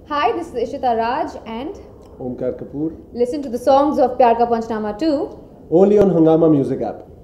Hi, this is Ishita Raj and Omkar Kapoor. listen to the songs of Pyaar Ka Punchnama too. Only on Hungama Music App.